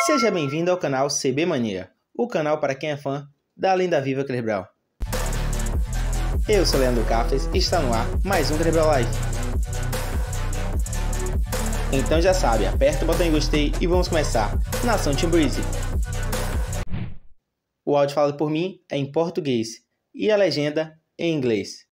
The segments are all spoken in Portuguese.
Seja bem-vindo ao canal CB Mania, o canal para quem é fã da lenda viva Clebrel. Eu sou Leandro Cafres e está no ar mais um Clebrel Live. Então já sabe, aperta o botão em gostei e vamos começar. Nação Team Breezy. O áudio falado por mim é em português e a legenda em inglês.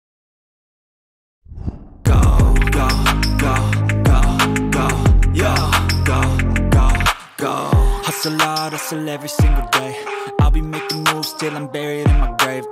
Hustle hard, hustle every single day. I'll be making moves till I'm buried in my grave.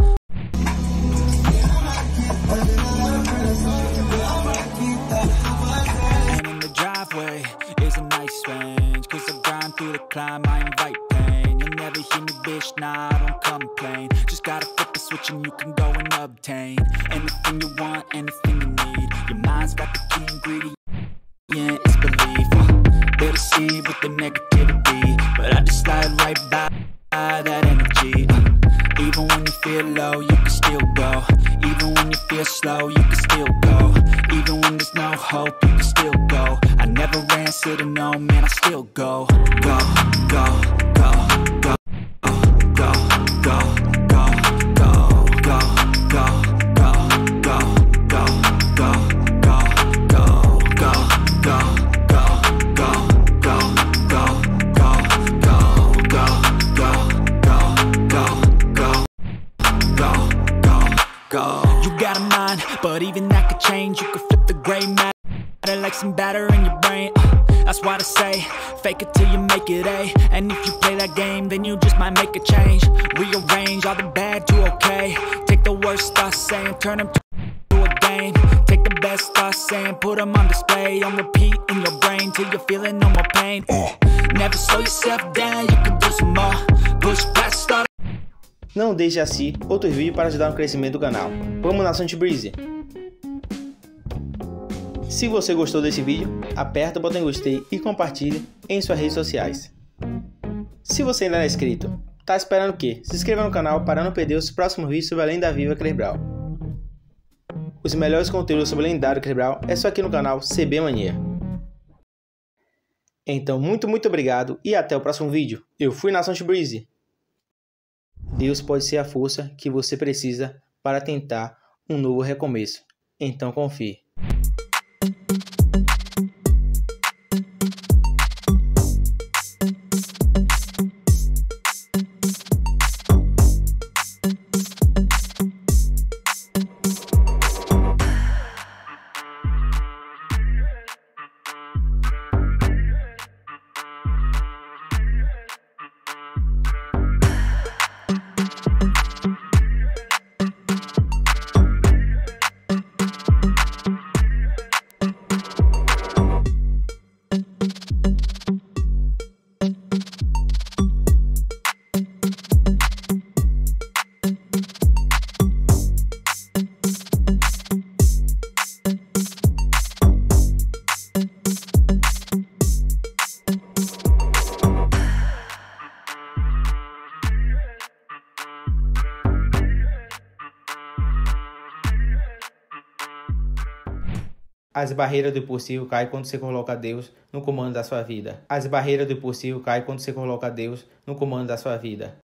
And in the driveway is a nice range, 'cause I grind through the climb, I invite pain. You'll never hear me, bitch, nah, I don't complain. Just gotta flip the switch and you can go and obtain anything you want, anything you need. Your mind's got the key ingredient, yeah, it's belief. They deceive with the negativity, but I just slide right by that energy. Even when you feel low, you can still go. Even when you feel slow, you can still go. Even when there's no hope, you can still go. I never answer to no, man, I still go. Go, go, go, go, go, go, go, go, go, go, go, go, go, go, go, go. You got a mind, but even that could change. You could flip the gray matter like some batter in your brain. That's why I say, fake it till you make it A. And if you play that game, then you just might make a change. Rearrange all the bad to okay. Take the worst thoughts saying, turn them to a game. Take the best thoughts saying, put them on display. On repeat in your brain till you're feeling no more pain. Never slow yourself down, you can do some more. Push past all. Não deixe de assistir outros vídeos para ajudar no crescimento do canal. Vamos Nação Team Breezy! Se você gostou desse vídeo, aperta o botão em gostei e compartilhe em suas redes sociais. Se você ainda não é inscrito, tá esperando o quê? Se inscreva no canal para não perder os próximos vídeos sobre a lenda viva Clebrel. Os melhores conteúdos sobre o lendário Clebrel é só aqui no canal CB Mania. Então muito obrigado e até o próximo vídeo. Eu fui Nação Team Breezy. Deus pode ser a força que você precisa para tentar um novo recomeço. Então confie. As barreiras do impossível caem quando você coloca Deus no comando da sua vida. As barreiras do impossível caem quando você coloca Deus no comando da sua vida.